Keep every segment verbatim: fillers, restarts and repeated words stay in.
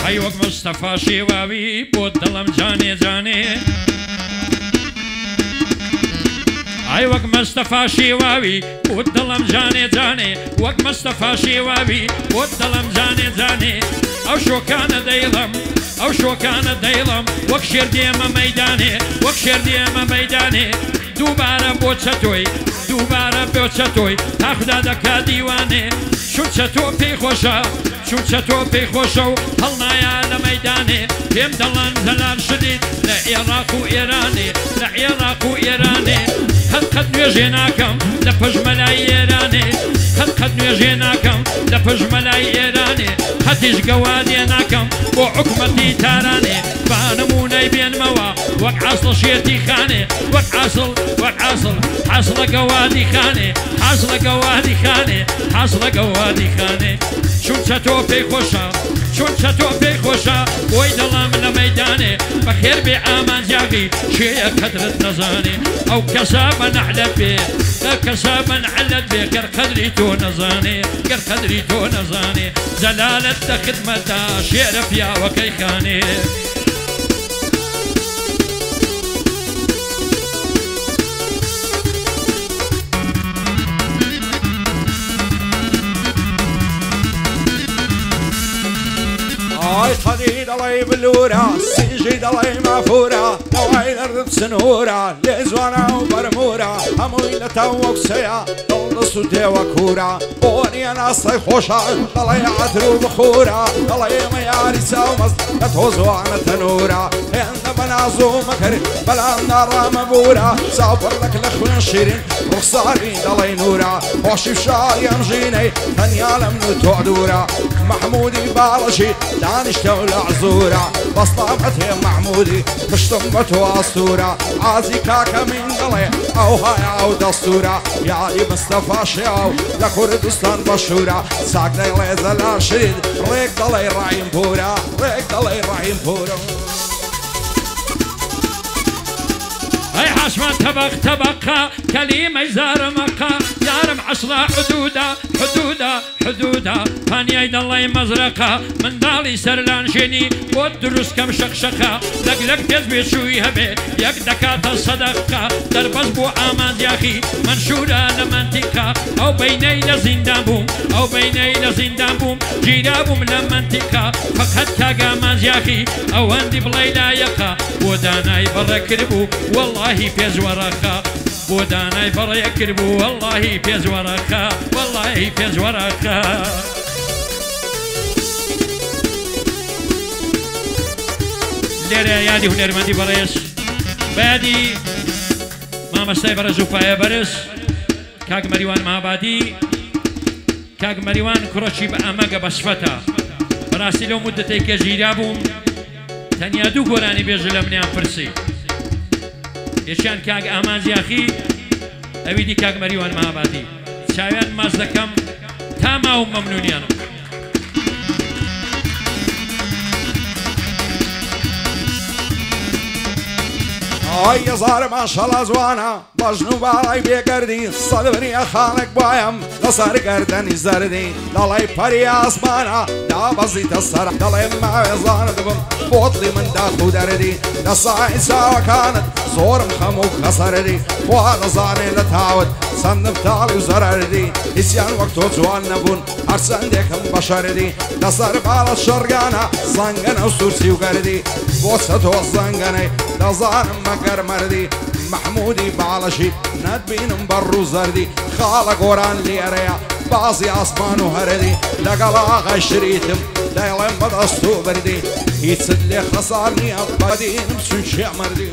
ئەی وەک مستەفا شێواوی بۆ دڵم جانێ جانێ ئەی وەک مستەفا شێواوی بۆ دڵم جانێ جانێ وەک مستەفا شێواوی بۆ دڵم جانێ جانێ ئەو شۆکانە دەیڵم ئەو شۆکانە دەیڵم وەک شێر دێمە مەیدانێ وەک شێر دێمە مەیدانێ دووبارە بۆ چەتۆی دووبارە بۆ چەتۆی تا خوددا دەکا دیوانێ چون چەتۆ پێی خۆشە چون چەتۆ پێی خۆشە و هەڵنایە لە مەیدانێ پێم دەڵان زەلال شدید لە عێراق و ئێرانێ لە عێراق و ئێرانێ قەت قەت نوێژێ ناکەم لە پەژمەلای ئێرانێ قەت قەت نوێژێ ناکەم لە پەژمەلای ئێرانێ قەتیش گەوادێ ناکەم بۆ حکومەتی تارانێ با نمونەی بێنمەوە وەک عەسڵ شێتی خانێ وەک عەسڵ وەک عەسڵ عەسڵە گەوادی خانێ عەسڵە گەوادی خانێ عەسڵە گەوادی خانێ چون چەتۆ پێی خۆشە چون چەتۆ پێی خۆشە بۆی دەڵام لە مەیدانێ بەخێر بێ ئامانجاغی شێیە قەدرت نەزانێ ئەو کەسا بە نەعلەت بێ ئەو کەسا بە نەعلەت بێ گەر قەدری تۆ نەزانێ گەر قەدری تۆ نەزانێ جەلالت دە خدمەتە شێرە پیاوەکەی خانێ ئای خەدی دەڵێ بلورە سیژی دەڵێ مافورە نەوای لەرد سنوورە لێ جوانە و بەرمورە هەمووی لە تاو وەکسەیە دڵدەست و تێوە کوورە بۆ نییە ناستەی خۆشە دەڵێ عەتر و بخورە دەڵێ ئێمە یاری چاومەست لە تۆ زوانە تەنورە هێندە بە ناز و مەکرد بەلام ناڕامە بورە چاوپڕلەک لە خوێن شیرین ڕوخساری دەڵێ نورە خۆشی فشاری ئەم ژینەی تەنیا لە من و تۆ دوورە محمودی باڵەشی دانیشتە و لە عزورە بەستامەت هێ محمودی پشتم بە تۆ ئەستورە ئازی کاکە من دەڵێ ئەو هەیە ئەو دەستورە یاری مستەفا شێاو لە کوردستان بەشورە چاک دەیڵێ زەلال شید ڕێک دەڵێ ڕایم پورە ڕێک دەڵێ ڕایم پورە ئەی حاشمان تەبەق تەبەقە کەلیمەی زارمەقە یارم عەسڵە حدوودە حدوودە حدوودە پانیای دەڵێ مەزرەقە منداڵی سەرلانشێنی بۆ دروستکەم شەقشەقە لەگلەک پێز بێچووی هەبێ یەک دەکاتە سەدەقە دەربەست بۆ ئامانجاخی منشورە لە منتیقە ئەو بەینەی لە زیندان بووم ئەو بەینەی لە زیندان بووم گیرا بووم لە منتیقە فەقەت کاگە ئامانجاخی ئەوەندی بڵێ لایەقە بۆ دانای بەڕێ کردبوو واللهی پێزوەرەخە بۆ دانای بەڕێ کردبوو واللهی پێزوەرەخە واللهی پێزوەرەخە لێرە یادی هونەرمەندی بەڕێز بەیادی مامەستای بەرز و پایە بەرز کاک مەریوان مابادی کاک مەریوان کوڕەکی بە ئەمەگە بەسفەتە بەڕاستی لەو مودەتەی کە ژیرا بووم تەنیا دوو گۆرانی بێژە لە منیان پرسی یەکیان کاک ئامانجیاخی ئەوی دی کاک مەریوان مابادی چاویان ماز دەکەم تا ماوە مەمنونیانم ئای هەزارە ماشەڵا جوانە بەژن و باڵای بێگەردی سەدبنیە خانێک بایم لەسەر گەردەنی زەردی دەڵێ پەری ئاسمانە دابەزیتە سەر دەڵێ ماوێزانت بم بۆتڵی من داخ و دەردی لە سای چاوەکانت زۆرم خەم و خەسەردی وا دەزانێ لە تاوت چەندم تاڵی و زەرەردی هیچیان وەک تۆ جوان نەبوون هەرچەندێکم بەشەردی لەسەر باڵە شەرگانە زەنگەنە و سوورچی و گەردی بۆ چە تۆ زەنگەنەی دەزانم مەگەر مەردی محمودی باڵەشی نەتبینم بەڕوو زەردی خاڵە گۆران لێرەیە بازی ئاسمان و هەردی لەگەڵ ئاغای شریتم دەیڵێم بەدەست و بەردی هیچت لێ خەسار نییە بەدینم چونچێ مەردی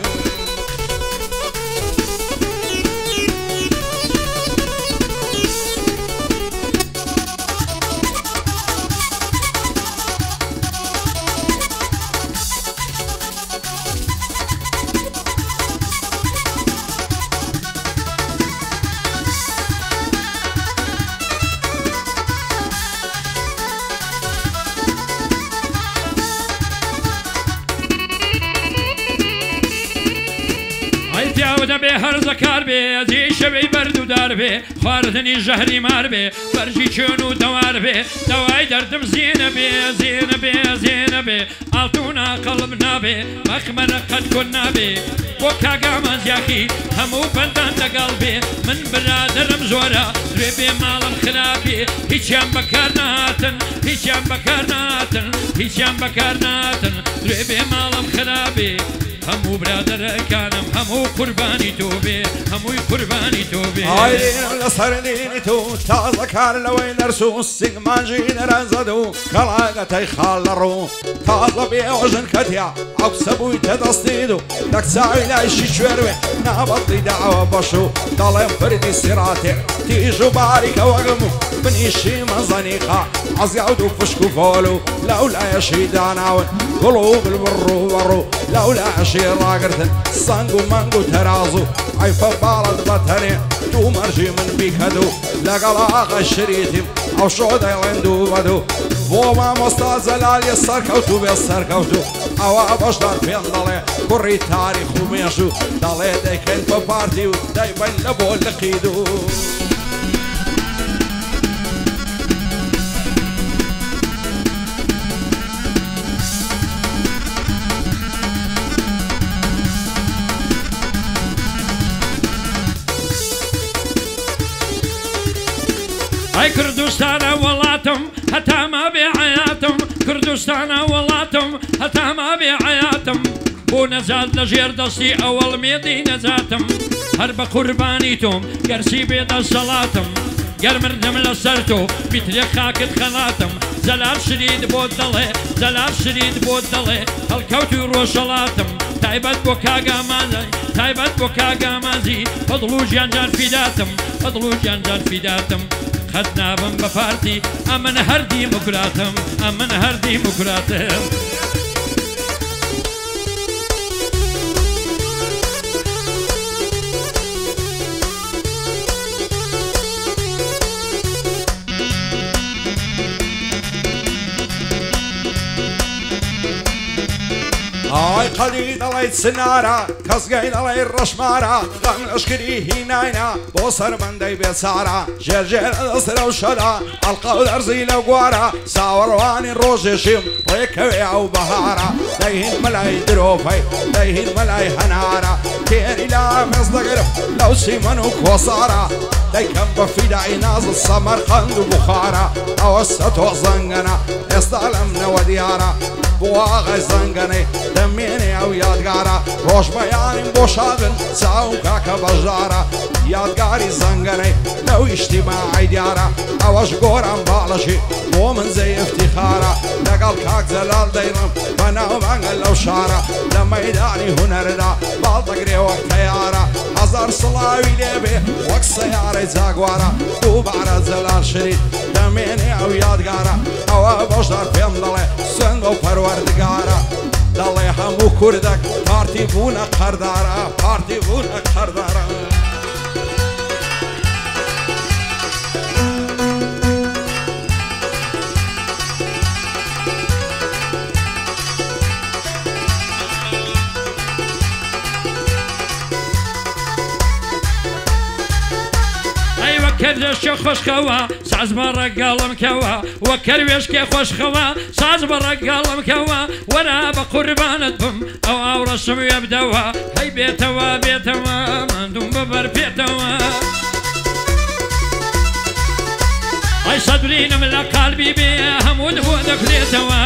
دەبێ هەرزەکار بێ ئەزی شەوەی بەردوودار بێ خواردنی ژەهری مار بێ بەرژی چێن و دەوار بێ دەوای دەردم زیێنە بێ زیێنە بێ زیێنە بێ كون نابي بۆ کاگامان زیاکی هەموو بەندان لەگەڵ بێ من برادرم زۆرە دوێ بێ ماڵم خراپێ هیچیان بەکار ناتن هیچیان بەکار ناتن هیچیان بەکار ناتن دوێ بێ ماڵم خراپێ هەموو برادرەکانم هەموو قوربانی تۆ بێ هەمووی قوربانی تۆ بێ ئاین لەسەر دینی تۆ تازەکار لەوەی نەرس و سینگمانجی نەرەنزەد و کەڵاگەتەی خاڵ لە ڕوو تازە بێ ئۆژن کەتیا ئەو قسە بووی تەدەستید و لەکچاوی لایشی کوێروێ نابەڵی داوە بەش و دەڵێم فردی سیراتێ تیژ و باریکە وەگم و بنیشی مەزەنیقا عەزیاود و فشک و فۆل و لەو لایەشی داناون گوڵ و بلبڕ و بەڕوو لەو لایەشی ڕاگرتن سەنگ و مەنگ و تەراز و عیفە باڵت بەتەنێ دوو مەرجی من بیکەد و لەگەڵ ئاغا شریتیم ئەو شۆ دەیڵێن دوو بەد و بۆ مامۆستا جەلالی سەرکەوت و بێ سەرکەوت و ئەوە بەشدار پێم دەڵێ کوڕی تاریخ و مێژ و دەڵێ دەیکەن بە پارتی و دەیبەن لە بۆ لقید و ئەی کوردستانە وڵاتم هەتا ما بێ حەیاتم کوردستانە وڵاتم هەتا ما بێ حەیاتم بۆ نەجات لە ژێر دەستی ئەوەڵ مێدی نەجاتم هەر بە قوربانی تۆم گەرچی بێدە سەڵاتم گەر مردم لەسەر تۆ بیترێ خاکت خەڵاتم جەلال شرید بۆت دەڵێ جەلال شرید بۆت دەڵێ هەڵکەوتی ڕۆژەڵاتم تایبەت بۆ کاگامانزی تایبەت بۆ کاگامانزی فەدڵ و گیانجان فیداتم فەدڵ و گیانجان فیداتم خەت نابم بە پارتی ئەمن هەر دیموکراتم ئەمن هەر دیموکراتم ئای قەدی دەڵێیت سنارە کەسگەی دەڵێی ڕەشمارە غەم لەشکری هیناینە بۆ سەربەندەی بێچارە ژێرژێر دەسترە و شەدا ئەڵقە و دەرزی لە گوارە ساوەڕوانی ڕۆژێشیم ڕێکەوێ ئەو بەهارە دەیهین مەلای درۆپەی دەیهین مەلای هەنارە تێری لا مێز دەگرم لەو سیمەن و کۆسارە دەیکەم بە فیدای ناز سەمەرقەند و بوخارە ئەوە سە تۆ زەنگەنە ئێستا لەم نەوە دیارە بۆ ئاغای زەنگەنەی دەمێنێ ئەو یادگارە ڕۆژبەیانیم بۆ شادن چاو کاکە بەژارە یادگاری زەنگەنەی لەو ئیجتیماعی دیارە ئەوەش گۆران باڵەشی بۆ من زەی ئیفتیخارە لەگەڵ کاک جەلال دەیڕم بەناوبانگە لەو شارە لە مەیدانی هونەردا باڵ دەگرێوە تەیارە هەزار سڵاوی لێبێ وەک سەیارەی جاگوارە دووبارە جەلال شرید دەمێنێ ئەو یادگارە ئەوە بەشدار پێم دەڵێ سنگ و پەروەردگارە دەڵێ هەموو کوردەك پارتی بوونە قەردارە پارتی بوونە قەردارە کەرێشکە خۆشخەوە ساز بە ڕەگەڵم کەوە وە کەروێشکێ خۆشخەوە ساز بە ڕەگەڵم کەوە وەرا بە قوربانت بم ئەو ئاوڕەشم وێ بدەوە هەی بێتەوە بێتەوە ماندوم ببەر پێتەوە ئەی سەدرینم لە قالبی بێ هەموو بۆ دەکرێتەوە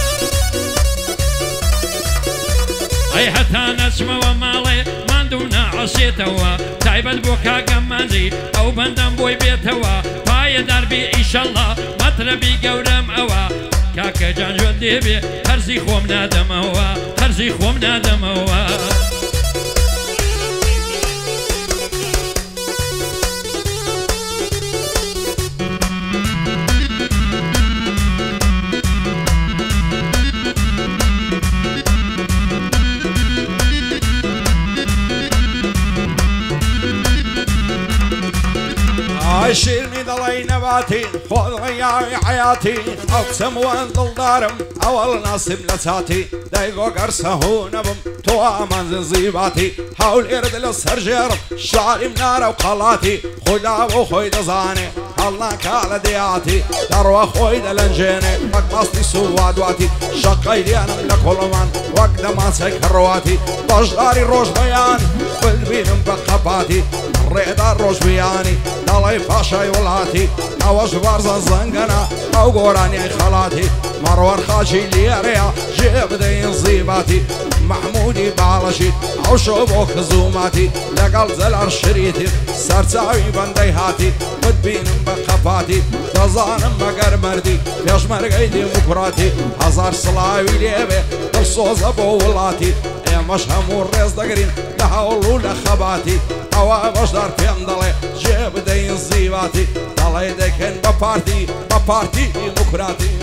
ئەی هەتا نەچمەوە ماڵێ ماندوو ناعەسێتەوە تایبەت بۆ کاگەمانزی ئەو بەندەم بۆی بێتەوە پایەدار بێ ئیشەڵڵا مەترەبی گەورەم ئەوە کاکە جان ژۆن دێبێ هەرزی خۆم نادەمەوە هەرزی خۆم نادەمەوە شیرنی دڵی نەباتی خۆ دڵیاوی حیاتی ئەو قسەم وەن دڵدارم ئەوەڵ ناسیم لە چاتی دەیگۆگەر سەهوو نەبم تۆ ئامانزن زیباتی هەولێرت لە سەرژێرم شاریم نارە و قەڵاتی خۆدا بۆ خۆی دەزانێ هەڵناکا لە دەیاتی دەڕوە خۆی دەلەنجێنێ وەک ماستی سووا دواتی شەقەی دیانم لە کۆڵەمان وەک دەماسەی کەڕواتی بەشداری ڕۆژ بەیان ببینم بە قەپاتی ڕێدا ڕۆژ بیانی دەڵی پاشای وڵاتی ئەوەش بارزە زەنگەنە ئەو گۆرانیای خەڵاتی مەڕوەر خاچی لێرەیە ژێ بدەین زیباتی محمودی باڵەشی ئەو شۆ بۆ خزوماتی لەگەڵ جەلار شریتی سەرچاوی بەندەی هاتی بتبینم بە قەپاتی دەزانم بەگەر مەردی پێشمەرگەی دیموکراتی هەزار سڵاوی لێبێ دڵسۆزە بۆ وڵاتی ئێمەش هەموو ڕێز دەگرین لە هەوڵ و لە خەباتی ئەوە بەشدار پێم دەڵێ جێ بدەین زیواتی دەڵێ دەکەن بە پارتی بە پارتی دیموکراتی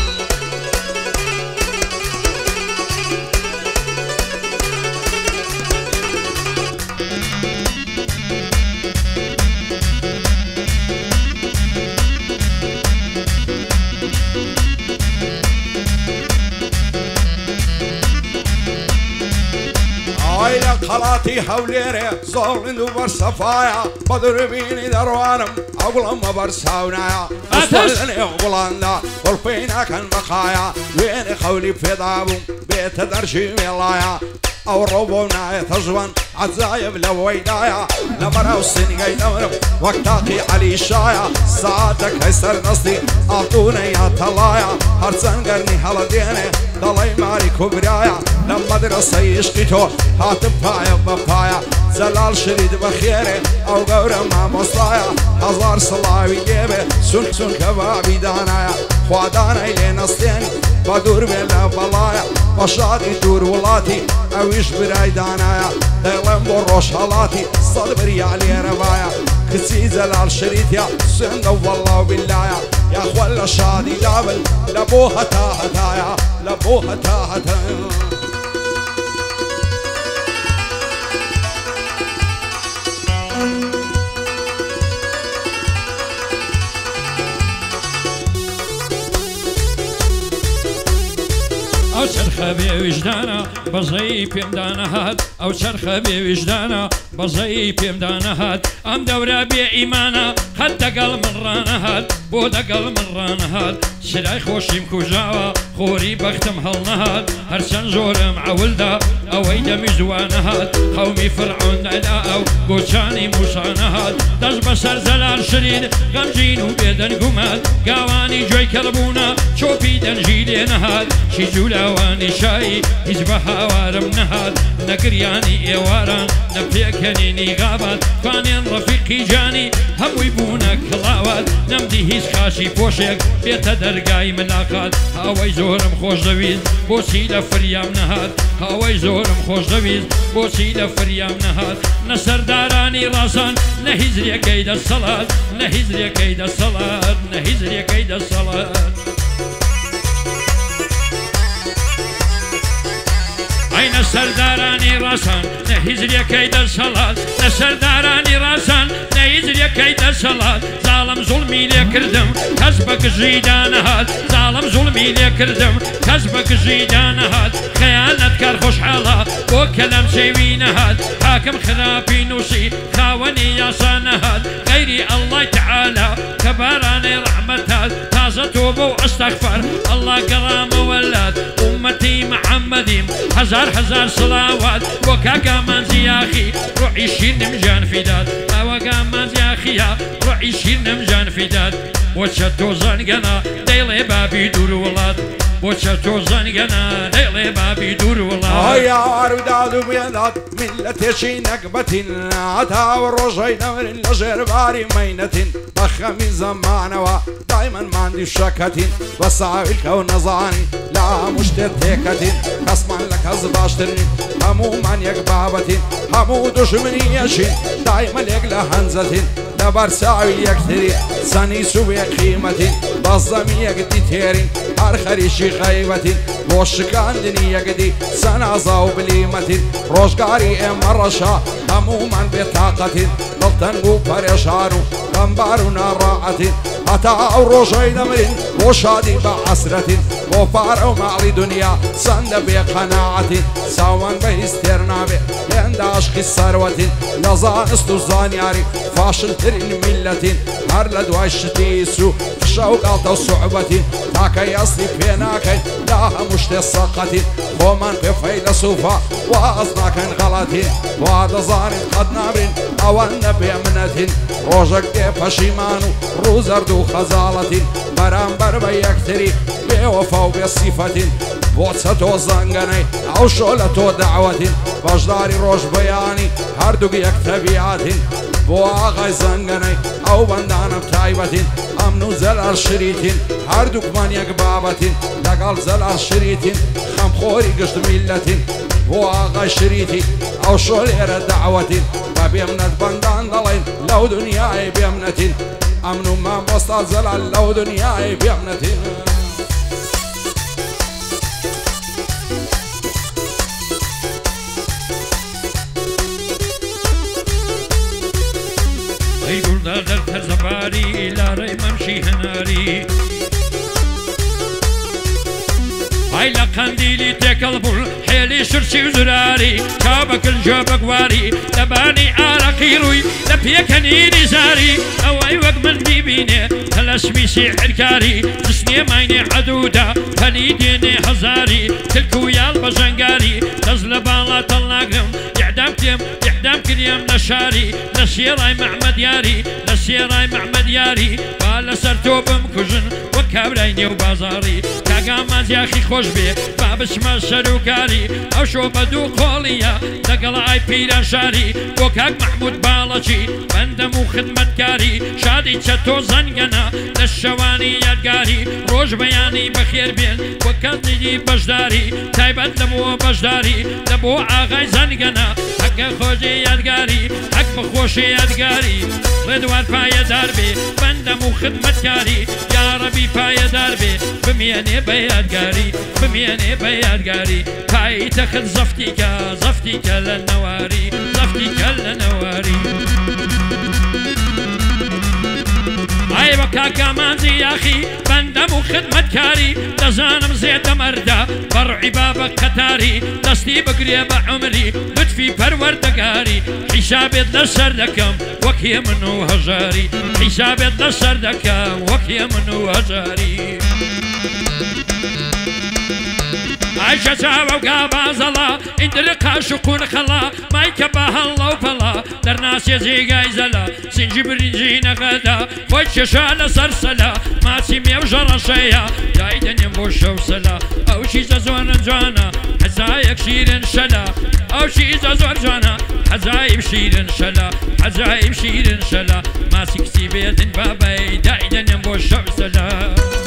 ئایلە قەڵاتی هەولێرێ زۆڵند و بەرسەفایە بە دووربینی دەڕوانم ئەو گوڵەمە بەرساونایە لەنێ گوڵاندا گوڵپێی ناکەن بەخایە وێنێ خەولی پێدا بووم بێتە دەرچی وێڵایە ئەو ڕۆ بۆ نایەتە ژوان عەجایب لەوەیدایە لە بەرەو سنگەی دەورم وەک تاقی عەلیشایە ساعاتەکەی سەرنەستی ئاتوونە یا تەڵایە هەرچەند گەرنی هەڵەدێنێ دەڵێی ماری کوبرایە لە مەدرسەی عشقی تۆ هاتم پایە بە پایە جەلال شرید بەخێرێ ئەو گەورە مامۆستایە هەزار سڵاوی لێبێ سون سونکە بابی دانایە خوادانەی لێ نەستێنی بە دوور بێ لە بەڵایە بە شادی دوور وڵاتی ئەویش برای دانایە دەڵێم بۆ ڕۆژهەڵاتی سەد بریا لێرەبایە کچی جەلال شریتە سوێندە و وەڵڵا و بیلایە یاخوا لە شادی دابن لە بۆ هەتا هەتایە لە بۆ هەتا هەتایە ئەو چرخە بێ ویژدانە بەزەی پێمدا نەهات ئەو چرخە بێ ویژدانە بەزەی پێمدا نەهات ئەم دەورە بێ ئیمانە هەر دەگەڵ من ڕانەهات بۆ دەگەڵ من ڕانەهات شرای خۆشیم کوژاوە خۆری بەختم هەڵنەهات هەرچەند زۆرم عەولدا ئەوەی دەمی جوانەهات قەومی فڕعۆن دەدا ئەو گۆچانی موسانەهات دەست بەسەر جەلال شرید غەمگین و بێدەنگومات گاوانی گوێی کەڵبوونە چۆپی دەنجی لێ نەهات چی جوولەوانی شایی هیچ بە هاوارم نەهات نەگریانی ئێواران نە پێکەنینی غابات توانێن ڕەفیقی جانی هەمووی بوونە کڵاوات نەمدی هیچ خاشی پۆشێک بێتە دەرگای ملاقات هاوای زۆرم خۆش دەویست بۆچی لە فریام نەهات هاوای زۆرم خۆش دەویست بۆچی لە فریام نەهات نە سەردارانی ڕاسان نە هیزرێکەی دەسەڵات نە هیزرێکەی دەسەڵات نە هیزرێکەی دەسەڵات ئەینە سەردارانی ڕاسان نە هیزرێکەی دەسەڵات نە سەردارانی ڕاسان نە هیزرێکەی دەسەڵات زاڵم زوڵمی لێ کردم کەس بە گژی دانەهات زاڵم زوڵمی لێ کردم کەس بە گژی دانەهات خەیانەتکار خۆشحاڵە بۆ کەلەم چێوی نەهات حاکم خراپی نووسی خاوەنی یاسا نەهات غەیری ئەڵڵای تەعالا کە بارانەی ڕەحمەتات تازە تۆبە و ئەستەغفەر ئەڵڵا گەڕامەوەلات ئومەتی محەممەدیم هەزار هەزار سڵاوات بۆ کاکا مانزی یاخی ڕوحی شیرنم جان فیدات ئەوەگا مانزی یاخیە ڕوحی شیرنم جان فیدات بۆچە تۆ زەنگەنە دەیڵێ بابی دوور وڵات بۆچە تۆ زەنگەنە دەیڵێ بابی دوور وڵات ئایا ئاروداد و بێدات میلەتێکی نەکبەتین هەتاوە ڕۆژەی دەورن لە ژێرباری مەینەتین بە خەمی زەمانەوە دایمەن ماندی شەکەتین بە ساویلکە و نەزانی لا هەموو شتێک تێکەتین کەسمان لە کەس باشترین هەموومان یەک بابەتین هەموو دوژمنی یەشین دایمە لێک لە هەنجەتین لە لبر ساوي يكتري سني سوي قيمتي بظمي يقدي تيرين هر خريشي خيبتي وشكان دني يقدي سنازاو بليمتي روشقاري ام الرشا هموما بطاقتي ضلتنقو بريشارو غنبارنا راعتي حتى او روشي دمرين وشادي بعسرتي وفارو معلي دنيا سند بقناعتي ساوان بهسترنابي ينداش خسروتي لزانست الزانياري فاشل ترين ملتي هر لدواي شتيسو شوق التا صعبتي تاكي اصلي بيناكي لا مشتي ساقتي ومن بفيلسوفا واصناكن غلطي وهذا زاني قد نابرين اوان بأمنتي روجك دي فشيمانو روزردو خزالتي برامبر بيكتري بوفا وبصفتي بوتساتو زنگني او شولتو دعوتي بجداري روش بياني هردوك يكتبياتي بو آغاي زنگني او بندانم تايبتي امنو زلال شريتين هردوك من يك بابتين لقال زلال شريتين خمخوري قشت ملتين بو آغاي شريتي او شولير دعوتين بيمنت بندان دلين لو دنياي بيمنتين امنو ما مستال زلال لو دنياي بيمنتين يقول دردت زباري لا ري ممشي هناري هاي لقنديلي تكلبل حيلي شرشي وزراري كابك الجوبك واري لباني عراقي روي لبيكني نزاري او اي وقت من بيبيني تلسمي سحر كاري جسني مايني عدودة فليديني هزاري تلكو يا البجنقاري تزلبالا طلاقهم يعدمتم يعدم كل يوم نشاري نسيراي معمد ياري نسيراي معمد ياري قال سرتو بمكوجن وكابريني وبازاري كاقامات يا اخي خوش بي بابش ما سروكاري او شو بدو قوليا دقل بيران شاري وكاك محمود بالاجي بندم وخدمتكاري شادي تشتو زنقنا للشواني يدقاري روج بياني بخير بين وكالدي بجداري تايبت لمو بجداري لبو آغاي زنقنا حق خوجي يدقاري حق بخوشي يدقاري رضوان بايا داربي بندم وخدمتكاري يا ربي بايا داربي بمياني بيادقاري بمياني بيادقاري باي تاخد زفتيكا زفتيكا للنواري زفتيكا للنواري اي بكا كمانزي يا اخي بندم وخدمتكاري دزانم زيت مردا برعي بابك قتاري دستي بقري بعمري لطفي پروردگاري حسابي دسر دكم وكي منو هزاري حسابي دسر دكم وكي منو هزاري عايشة ساوى وقابا زلا اندرقا شكون خلا ما يكبها الله وفلا در ناس يزي قايزلا سنجي برنجينا غدا وجه شالا سرسلا ما سيمي وجرشيا دايدن ينبوش وسلا او شي زازوان جانا حزايك شيرن شلا او شي زازوان جانا حزايب شيرن شلا حزايب شيرن شلا ما سكسي بيدن بابي دايدن ينبوش وسلا